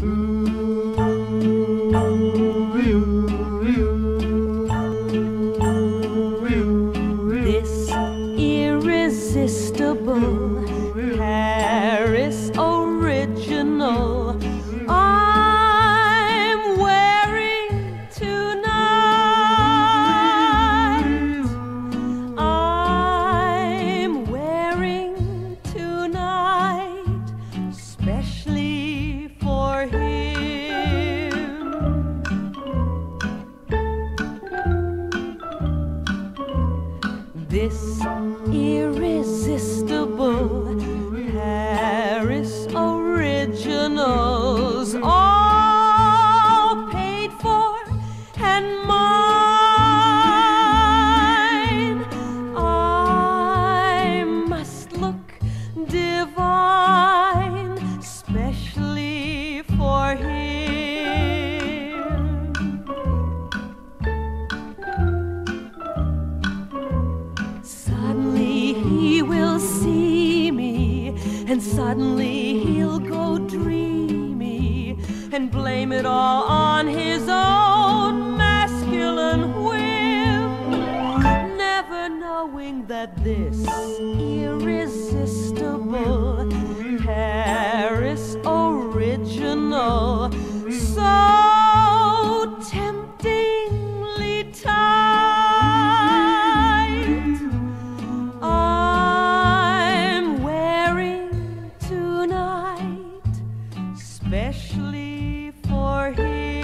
This irresistible Paris original I'm wearing tonight. I'm wearing tonight, specially for him. This irresistible Paris originals, all paid for and mine. I must look divine, specially for him. Suddenly he will see me, and suddenly he'll go dreamy and blame it all on his own masculine whim, never knowing that this irresistible Paris original, so temptingly tight, I'm wearing tonight, especially for him.